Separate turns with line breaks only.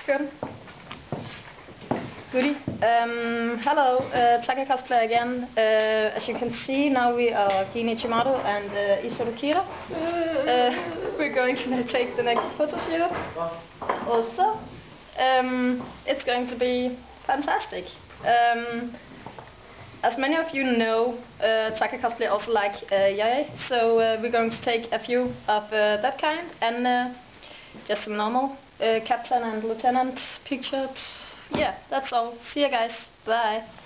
Good. Goody. Hello, Taka cosplay again. As you can see, now we are Gina Chimato and Isuru Kira. We're going to take the next photo shoot. Also, it's going to be fantastic. As many of you know, Taka cosplay also like yae, so we're going to take a few of that kind and just some normal captain and lieutenant pictures. Yeah, that's all. See you guys. Bye.